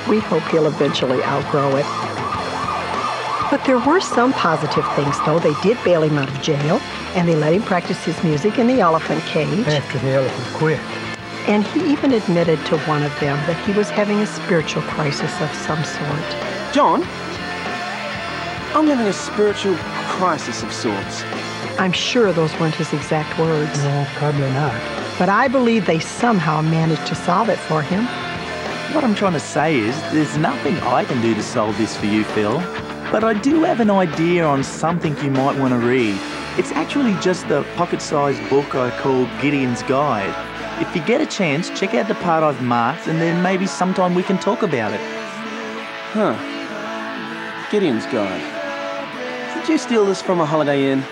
We hope he'll eventually outgrow it. But there were some positive things, though. They did bail him out of jail, and they let him practice his music in the elephant cage. After the elephant quit. And he even admitted to one of them that he was having a spiritual crisis of some sort. John, I'm having a spiritual crisis of sorts. I'm sure those weren't his exact words. No, probably not. But I believe they somehow managed to solve it for him. What I'm trying to say is there's nothing I can do to solve this for you, Phil. But I do have an idea on something you might want to read. It's actually just a pocket-sized book I call Gideon's Guide. If you get a chance, check out the part I've marked, and then maybe sometime we can talk about it. Huh. Gideon's Guide. Did you steal this from a Holiday Inn?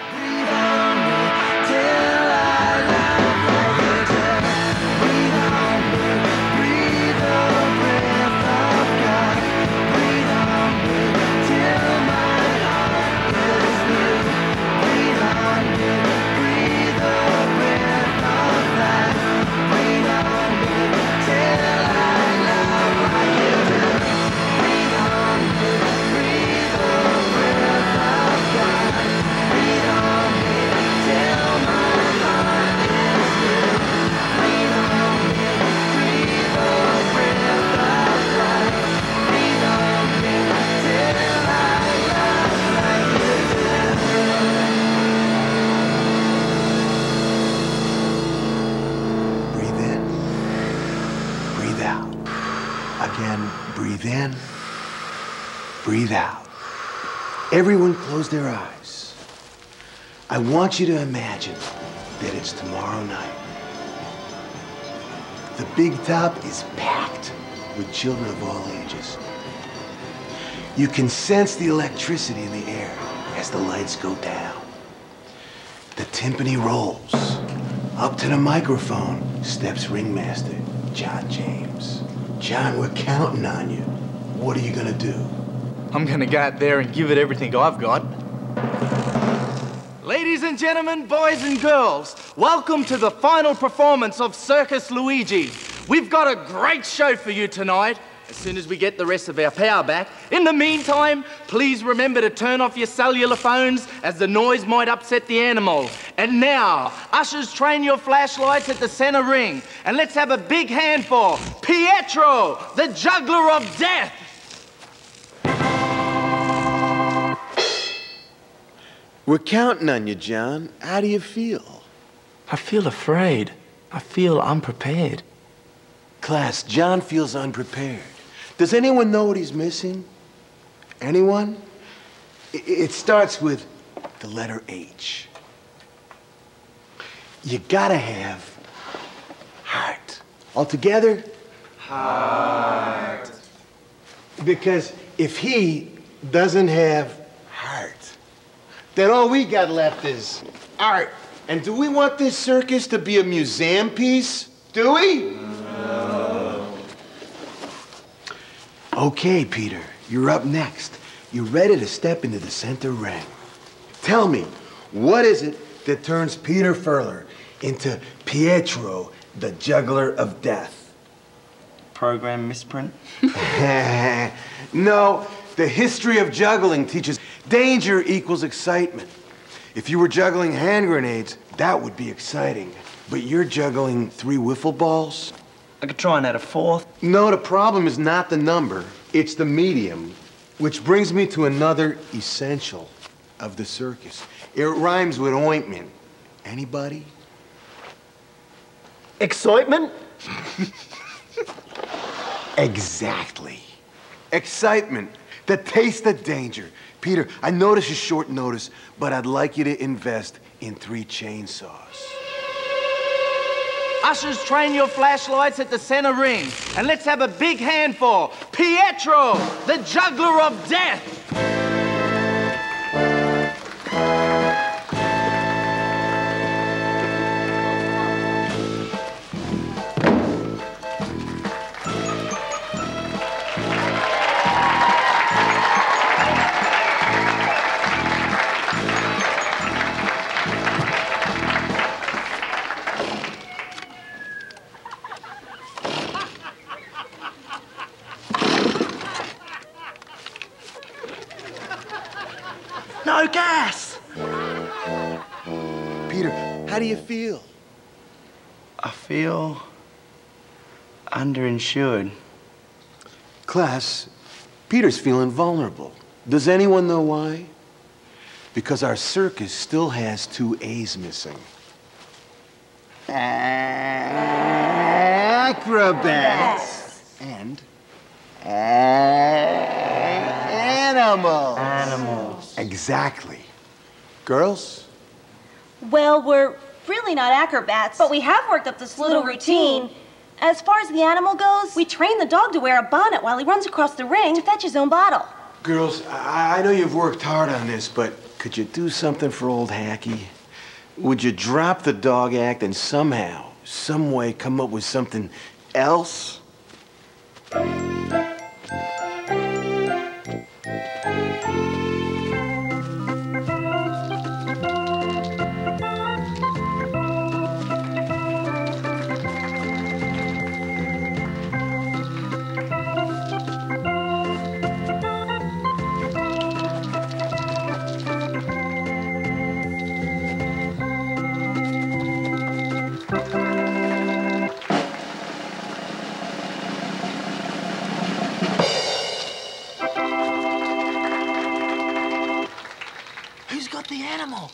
Breathe in, breathe out. Everyone close their eyes. I want you to imagine that it's tomorrow night. The big top is packed with children of all ages. You can sense the electricity in the air as the lights go down. The timpani rolls. Up to the microphone steps ringmaster John James. John, we're counting on you. What are you gonna do? I'm gonna go out there and give it everything I've got. Ladies and gentlemen, boys and girls, welcome to the final performance of Circus Luigi. We've got a great show for you tonight, as soon as we get the rest of our power back. In the meantime, please remember to turn off your cellular phones, as the noise might upset the animal. And now, ushers, train your flashlights at the center ring, and let's have a big hand for Pietro, the juggler of death. We're counting on you, John. How do you feel? I feel afraid. I feel unprepared. Class, John feels unprepared. Does anyone know what he's missing? Anyone? It starts with the letter H. You gotta have heart. All together? Heart. Because if he doesn't have heart, then all we got left is art. And do we want this circus to be a museum piece? Do we? No. Okay, Peter, you're up next. You ready to step into the center ring? Tell me, what is it that turns Peter Furler into Pietro, the juggler of death? Program misprint? No, the history of juggling teaches danger equals excitement. If you were juggling hand grenades, that would be exciting. But you're juggling 3 wiffle balls? I could try and add a 4th. No, the problem is not the number, it's the medium. Which brings me to another essential of the circus. It rhymes with ointment. Anybody? Excitement? Exactly. Excitement. The taste of danger. Peter, I know this is short notice, but I'd like you to invest in 3 chainsaws. Ushers, train your flashlights at the center ring, and let's have a big hand for Pietro, the juggler of death. no gas! Peter, how do you feel? I feel underinsured. Class, Peter's feeling vulnerable. Does anyone know why? Because our circus still has 2 A's missing. Acrobats and animals. Animals. Exactly. Girls? Well, we're really not acrobats, but we have worked up this little routine. As far as the animal goes, we train the dog to wear a bonnet while he runs across the ring to fetch his own bottle. Girls, I know you've worked hard on this, but could you do something for old Hacky? Would you drop the dog act and somehow, some way come up with something else? Who's got the animal?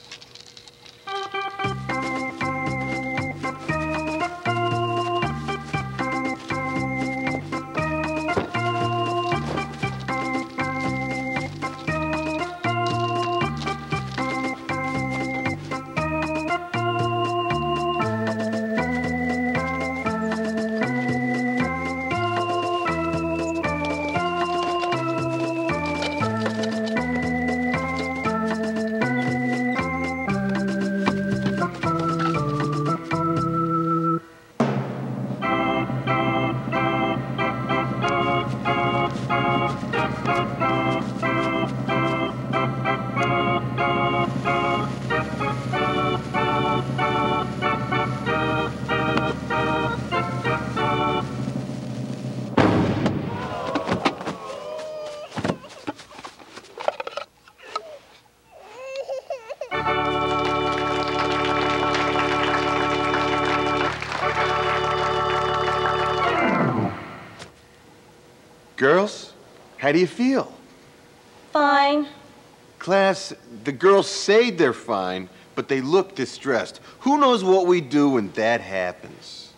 Girls, how do you feel? Fine. Class, the girls say they're fine, but they look distressed. Who knows what we do when that happens?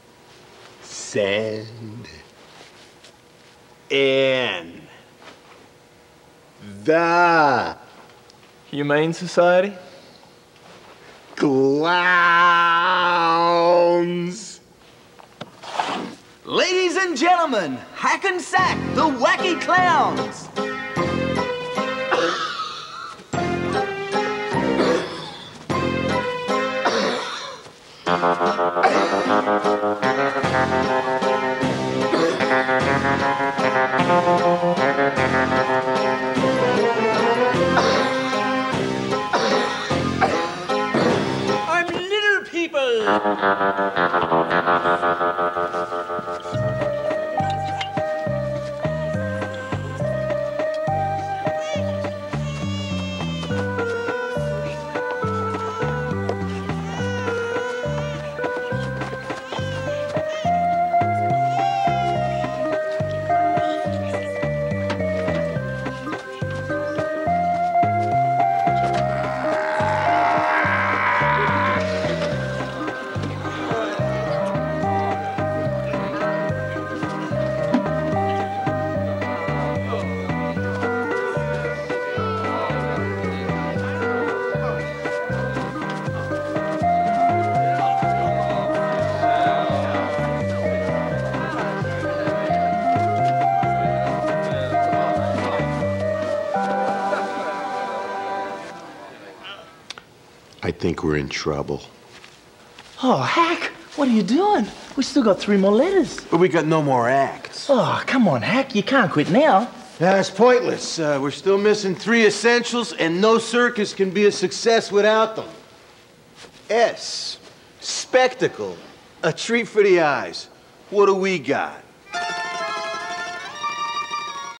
Send in the Humane Society? clowns. Ladies and gentlemen, Hack and Sack, the wacky clowns. I'm little people! I think we're in trouble. Oh, Hack, what are you doing? We still got 3 more letters. But we got no more acts. Oh, come on, Hack, you can't quit now. That's pointless. We're still missing 3 essentials, and no circus can be a success without them. S, spectacle, a treat for the eyes. What do we got?